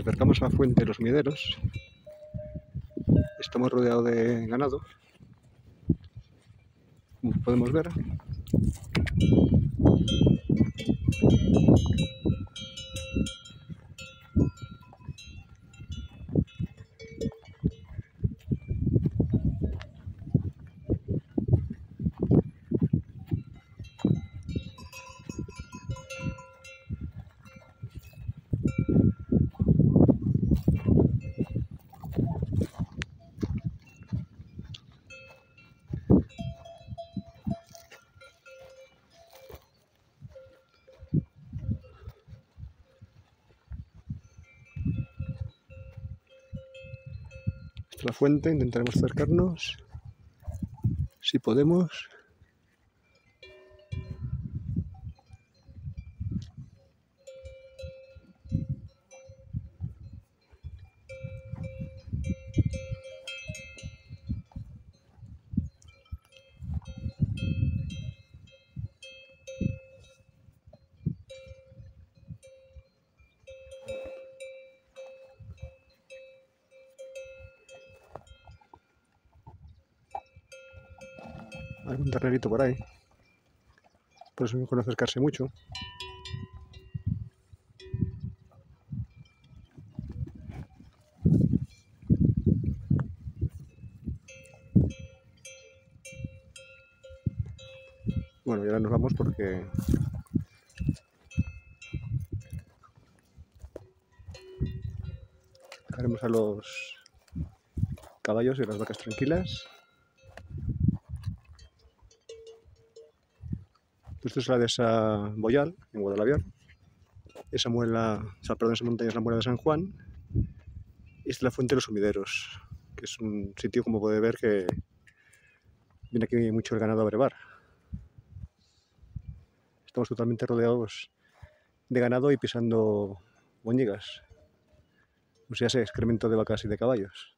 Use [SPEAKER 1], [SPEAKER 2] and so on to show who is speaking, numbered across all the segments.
[SPEAKER 1] acercamos a la fuente de los Sumideros. Estamos rodeados de ganado, como podemos ver. Esta es la fuente, intentaremos acercarnos, si podemos. Algún ternerito por ahí, por eso mejor no acercarse mucho. Bueno, y ahora nos vamos porque dejaremos a los caballos y a las vacas tranquilas. Esto es la dehesa Boyal, en Guadalaviar. Esa montaña es la muela de San Juan. Y esta es la fuente de los Sumideros, que es un sitio, como puede ver, que viene aquí mucho el ganado a brevar. Estamos totalmente rodeados de ganado y pisando boñigas. O sea, ese excremento de vacas y de caballos.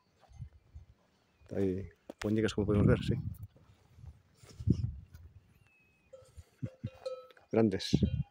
[SPEAKER 1] Hay boñigas, como podemos ver, sí. Grandes.